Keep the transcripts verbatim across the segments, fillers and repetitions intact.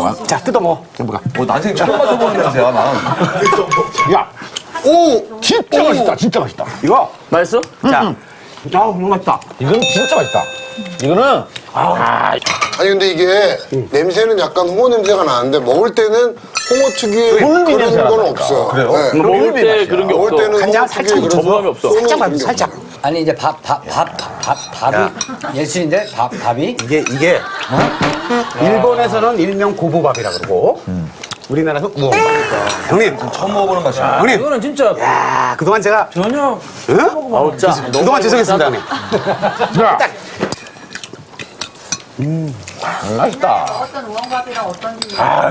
자, 뜯어 먹어. 해보가. 어, 난생 처음 맡아보는 냄새야, 난. 야, 오, 진짜 오. 맛있다, 진짜 맛있다. 이거 맛있어? 음, 자, 음. 아, 너무 맛있다. 이건 진짜 맛있다. 이거는 아, 아니 근데 이게 음. 냄새는 약간 홍어 냄새가 나는데 먹을 때는 홍어 특유의 그런 건 없어요. 그래요? 네. 먹을 때 그런 게 먹을 없어. 때는 간장 홍어 살짝 특유의 거부감이 없어. 살짝만, 살짝. 아니 이제 밥 밥 밥 밥 밥이 예술인데 밥 밥이 이게 이게 어? 일본에서는 일명 고부밥이라 그러고 음. 우리나라에서 우엉밥이니까. 형님 처음 먹어보는 맛이야. 형님. 이거는 진짜 야, 그동안 제가 전혀 응? 아우 짜. 그동안 죄송했습니다, 형님. 자, 딱. 음, 맛있다. 어떤 우엉밥이랑 어떤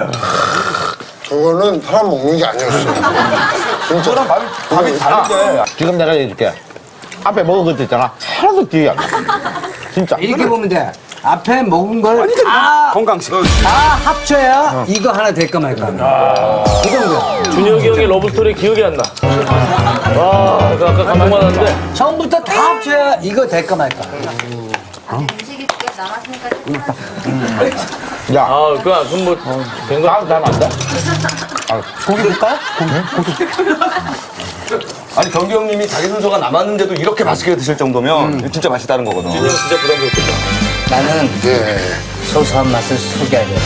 저거는 사람 먹는 게 아니었어요. 진짜. 저랑 밥이, 밥이 다른데. 지금 내가 얘기해줄게. 앞에 먹은 것도 있잖아. 하나도 기억이 안 나. 진짜. 이렇게 보면 돼. 앞에 먹은 걸 다 건강식. 다 합쳐야 이거 하나 될까 말까. 그 정도야. 준혁이 형의 러브스토리 기억이 안 나. 와, 그 아까 감동만 하는데. 처음부터 다 합쳐야 이거 될까 말까. 음식이 꽤 남았으니까 조금만 야, 아, 그, 그럼 뭐, 된 거. 나는 안 돼? 고기 줄까요? 아니, 경기 형님이 자기 순서가 남았는데도 이렇게 맛있게 드실 정도면 진짜 맛있다는 거거든. 준혁 진짜 부담스럽겠다. 나는 예. 소소한 맛을 소개하려고.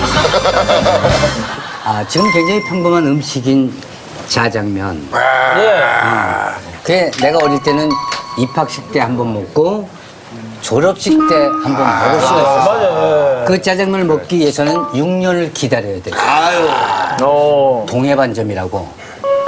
아, 지금 굉장히 평범한 음식인 자장면. 예. 그래, 내가 어릴 때는 입학식 때 한 번 먹고 졸업식 때 한 번 먹을 수가 있었어. 맞아요. 그 짜장면을 먹기 위해서는 육 년을 기다려야 돼. 아유. 어. 동해반점이라고.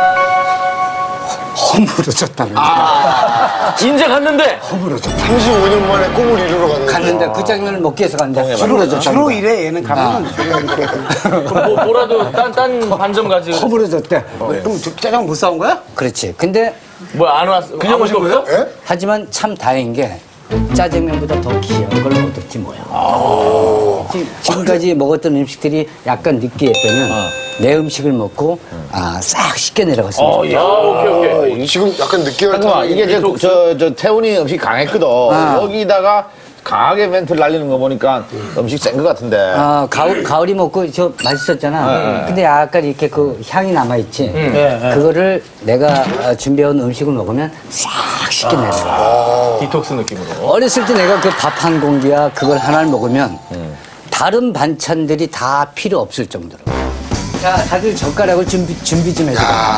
허물어졌다는 인제 갔는데. 삼십오 년 만에 꿈을 이루러 갔는데. 갔는데 그 짜장면을 먹기 위해서 갔는데 허물어졌다는 주로 거야. 이래, 얘는 가면은. 그럼 뭐, 뭐라도 딴, 딴 반점 가지고. 허물어졌대. 그럼 짜장 못 사온 거야? 그렇지. 근데 뭐야, 안 왔어? 그냥 오신 거예요? 예? 하지만 참 다행인 게 짜장면보다 더 귀한 걸 얻었지 뭐야. 지- 지금까지 먹었던 음식들이 약간 느끼했다면 내 음식을 먹고 아, 싹 씻겨 내려갔습니다. 어, 야, 오케이, 오케이. 지금 약간 느끼할 잠깐만, 타이밍. 이게 저, 저, 저 태훈이 음식 강했거든. 여기다가 강하게 멘트를 날리는 거 보니까 음식 센 거 같은데. 아, 가을, 가을이 먹고 저 맛있었잖아. 근데 약간 이렇게 그 향이 남아있지. 그거를 내가 어, 준비해온 음식을 먹으면 싹 씻겨 내려. 디톡스 느낌으로. 어렸을 때 내가 그 밥 한 공기야 그걸 하나를 먹으면 다른 반찬들이 다 필요 없을 정도로. 자, 다들 젓가락을 준비, 준비 좀 해줘.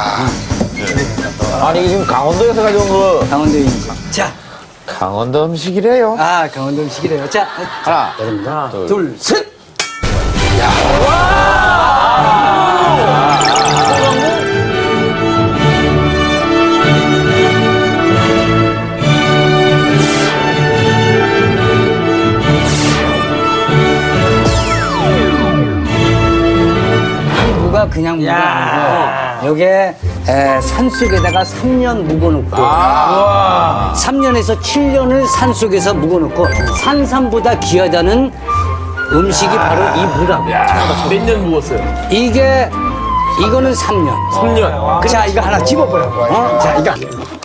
아니, 이게 지금 강원도에서 가져온 거. 강원도 음식. 자, 강원도 음식이래요. 아, 강원도 음식이래요. 자, 하나, 하나, 둘, 셋! 무가 그냥 무가 아니고 요게 에, 산속에다가 삼 년 묵어놓고 삼 년에서 칠 년을 산속에서 묵어놓고 산삼보다 귀하다는 음식이 바로 이 무라고. 몇 년 묵었어요? 이게 이거는 삼 년. 삼 년. 자, 이거 하나 집어보라고. 어? 자, 이거.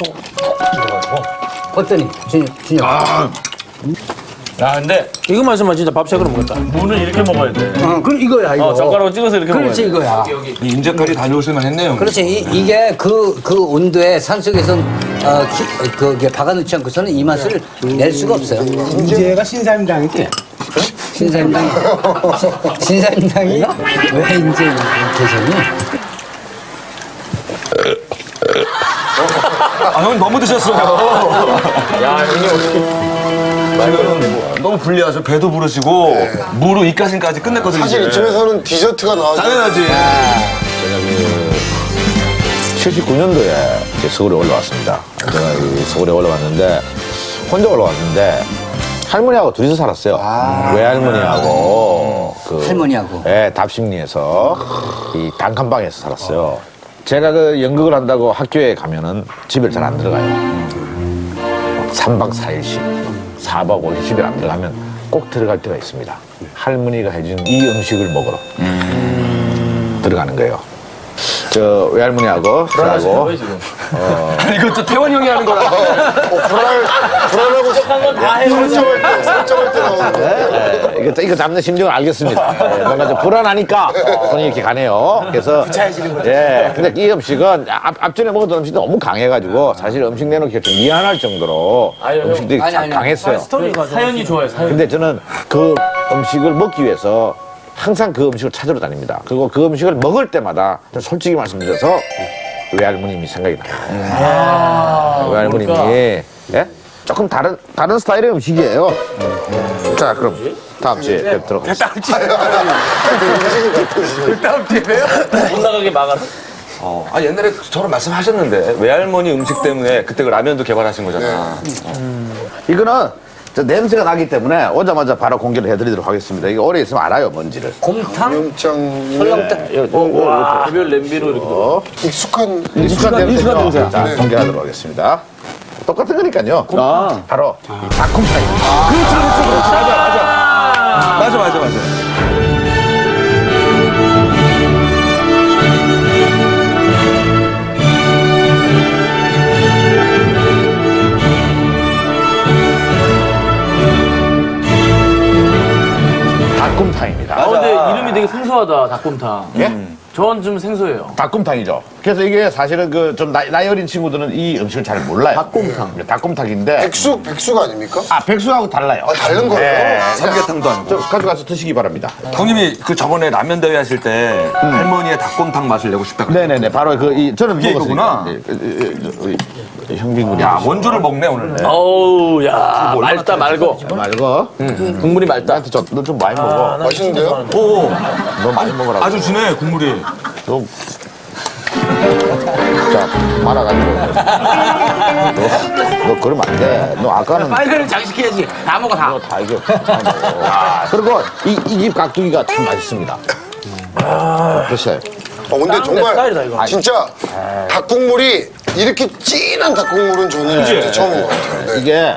어떠니? 준혁, 준혁. 야, 근데 이거 마시면 진짜 밥색으로 먹겠다. 무는 이렇게 먹어야 돼. 어, 그럼 이거야, 이거. 어, 젓가락으로 찍어서 이렇게 먹어야 그렇지, 돼. 이거야. 인제까지 다녀오실만 했네요. 그렇지. 이, 이게 그, 그 온도에 산속에서 어, 기, 그게 박아놓지 않고서는 이 맛을 낼 수가 없어요. 인재가 신사임당이지? 신사임당이. 신사임당이 왜 이제 계셨니? 아, 형 너무 드셨어요. 야, 형님 어떻게. 지금 너무 불리하죠. 배도 부르시고 무로 입가심까지 끝냈거든요. 사실 이제. 이쯤에서는 디저트가 나와서. 당연하지. 제가 그 칠십구 년도에 이제 서울에 올라왔습니다. 제가 이 서울에 올라왔는데 혼자 올라왔는데 할머니하고 둘이서 살았어요. 외할머니하고 그 할머니하고. 예, 답심리에서 이 단칸방에서 살았어요. 제가 그 연극을 한다고 학교에 가면은 집을 잘 안 들어가요. 삼 박 사 일씩 사 박 오 일 집에 안 들어가면 꼭 들어갈 때가 있습니다. 할머니가 해준 이 음식을 먹으러 들어가는 거예요. 저 외할머니하고 저하고 아니, 이거 저 태원 형이 하는 거라. 어, 불안, 불안하고 다 해요. 설정할 때, 설정할 때 나오는 거. 네, 이거, 이거 잡는 심정을 알겠습니다. 네, 뭔가 좀 불안하니까 손이 이렇게 가네요. 그래서 예, 근데 이 음식은 앞, 앞전에 먹었던 음식이 너무 강해가지고 사실 음식 내놓기가 좀 미안할 정도로 음식들이 아니, 참 아니, 강했어요. 사연이 좋아요, 사연. 근데 저는 그 음식을 먹기 위해서 항상 그 음식을 찾으러 다닙니다. 그리고 그 음식을 먹을 때마다 솔직히 말씀드려서 외할머님이 생각이 나요. 아, 외할머님이 예? 조금 다른 다른 스타일의 음식이에요. 자, 그럼 다음 주에 뵙도록 하겠습니다. 다음 기회요? 못 나가게 막아라. 어, 아, 옛날에 저런 말씀하셨는데 외할머니 음식 때문에 그때 그 라면도 개발하신 거잖아. 이거는 저 냄새가 나기 때문에 오자마자 바로 공개를 해드리도록 하겠습니다. 이게 오래 있으면 알아요, 뭔지를. 곰탕? 영장 설렁탕? 와, 개별 냄비로 이렇게. 어, 익숙한 익숙한 냄새죠. 냄새. 자, 네. 공개하도록 하겠습니다. 똑같은 거니까요. 아. 바로 이 닭곰탕입니다. 맞아, 맞아, 맞아. 닭곰탕입니다. 아, 근데 이름이 되게 생소하다, 닭곰탕. 예? 전 좀 생소해요. 닭곰탕이죠. 그래서 이게 사실은 그 좀 나이 어린 친구들은 이 음식을 잘 몰라요. 닭곰탕. 네, 닭곰탕인데. 백숙, 백숙 아닙니까? 아, 백숙하고 달라요. 아, 다른 거예요? 삼계탕도 아니고. 저 가져가서 드시기 바랍니다. 형님이 그 저번에 라면 대회 하실 때 할머니의 닭곰탕 맛을 내고 싶다 그랬 네네네. 바로 그, 이, 저는 그게 먹었으니까. 이거구나. 네, 그, 그, 그, 우리 형빈군이. 야, 원조를 먹네, 오늘. 어우, 야, 맑다, 말고. 말고. 국물이 맑다. 나한테 좀, 너 좀 많이 먹어. 맛있는데요? 오, 너 많이 먹으라고. 아주 진해, 국물이. 너. 자, 말아가지고. 너, 너 그러면 안 돼. 너 아까는. 빨간을 장식해야지. 다 먹어, 다. 너 다 이게. 아, 그리고 이, 이 집 깍두기가 참 맛있습니다. 글쎄요. 어, 근데 스타일이다, 정말 이거. 진짜 닭국물이 이렇게 진한 닭국물은 저는 진짜 처음인 것 같아요. 네. 이게,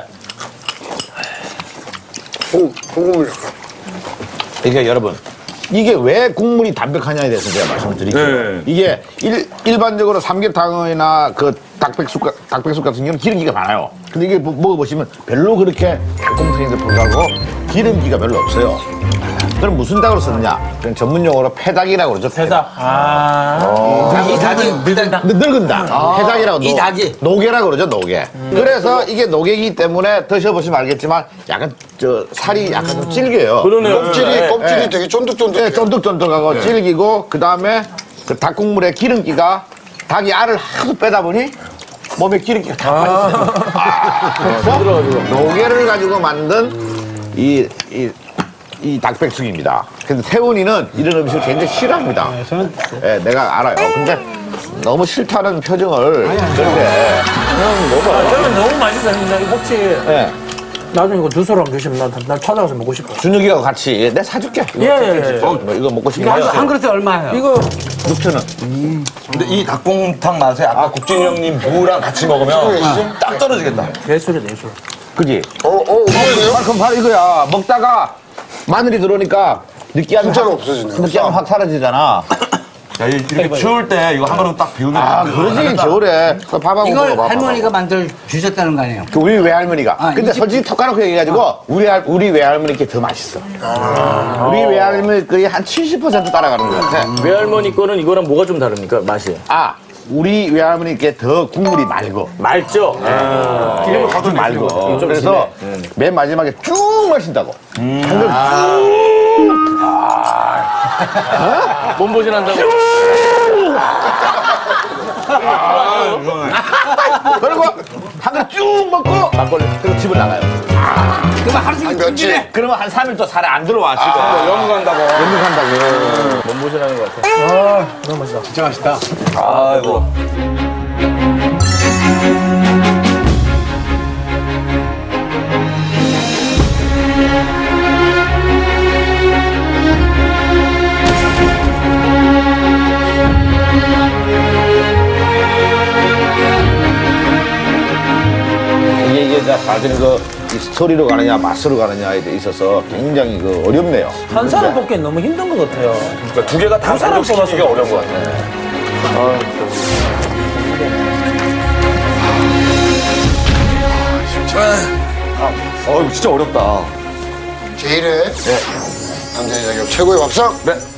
오, 국물 약간. 이게 여러분. 이게 왜 국물이 담백하냐에 대해서 제가 말씀을 드릴게요. 네. 이게 일, 일반적으로 삼계탕이나 그 닭백숙, 가- 닭백숙 같은 경우는 기름기가 많아요. 근데 이게 뭐- 먹어보시면 별로 그렇게 닭곰탕인데 불구하고 기름기가 별로 없어요. 그럼 무슨 닭으로 쓰느냐? 그냥 전문 용어로 패닭이라고 그러죠. 배다. 아. 이 닭이 늙은 닭. 패닭이라고. 이 노- 닭이? 노게라고 그러죠, 노게. 그래서 이게 노게이기 때문에 드셔보시면 알겠지만 약간 저 살이 약간 좀 질겨요. 그러네요. 껍질이, 네. 껍질이 네. 되게 쫀득쫀득해요. 네, 쫀득쫀득하고 질기고 그 다음에 그 닭국물의 기름기가 닭이 알을 하도 빼다 보니 몸에 기름기가 다 빠졌어요. 아, 그래서 노게를 가지고 만든 이, 이, 이 닭백숙입니다. 근데 태훈이는 이런 음식을 굉장히 싫어합니다. 네, 내가 알아요. 근데 너무 싫다는 표정을 그렇게 저는 너무 맛있었는데, 이거 혹시 네, 나중에 이거 주소랑 주시면 난, 난 찾아가서 먹고 싶어. 준혁이하고 같이 내가 사줄게. 이거, 예, 예, 예. 어, 뭐 이거 먹고 싶으면 한, 한 그릇에 얼마예요? 이거 육천 원. 근데 이 닭곰탕 맛에 아까 국진이 형님 무랑 같이 먹으면 딱 떨어지겠다. 예술이야, 예술. 그지? 어, 어, 그래요? 아, 그럼 바로 이거야. 먹다가 마늘이 들어오니까 느끼함이 진짜로 확- 없어지네요. 느끼함이 확 사라지잖아. 야, 이렇게 추울 때 이거 한 그릇 딱 비우면. 아, 그러지, 겨울에. 그 밥하고 이걸 먹어봐, 할머니가 만들어 주셨다는 거 아니에요? 그 우리 외할머니가. 아, 근데 이 집- 솔직히 턱 까놓고 얘기해가지고, 우리, 할, 우리 외할머니께 더 맛있어. 우리 외할머니 거의 한 칠십 퍼센트 따라가는 것 같아. 외할머니 거는 이거랑 뭐가 좀 다릅니까, 맛이? 아, 우리 외할머니께 더 국물이 맑어. 맑죠? 기름을 더 맑어. 그래서 맨 마지막에 쭉 마신다고. 한 그릇 몸보신한다고. 그리고 한 그릇 쭉 먹고 막걸리 그리고 집을 나가요. 그러면 하루 종일 한 며칠. 찜질해. 그러면 한 삼 일 또 살에 안 들어와 지금. 영국 간다고. 연극 한다고. 몸보신하는 것 같아. 너무 맛있다. 진짜 맛있다. 아이고. 이게 이게 자 사실은 그 이 스토리로 가느냐 맛으로 가느냐에 있어서 굉장히 그 어렵네요. 한 사람 뽑기엔 너무 힘든 것 같아요. 그러니까 두 개가 다 사람 만족시키기가 뽑아서 어려운 것 같아. 어, 이거 진짜 어렵다. 제일의 남자 자격 최고의 밥상. 네.